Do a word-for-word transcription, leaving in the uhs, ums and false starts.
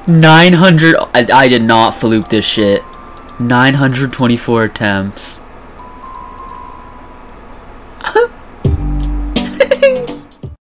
nine hundred. I, I did not fluke this shit. nine hundred twenty-four attempts.